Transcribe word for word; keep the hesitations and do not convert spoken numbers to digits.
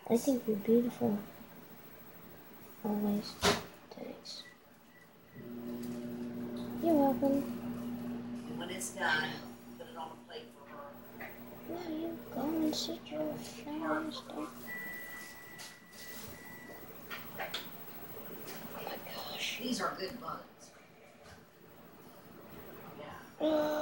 I think you're beautiful. Always. Thanks. You're welcome. And when it's done, put it on a plate for her. Now you go and sit your shower and stuff. Oh my gosh. These are good buns. Yeah. Uh,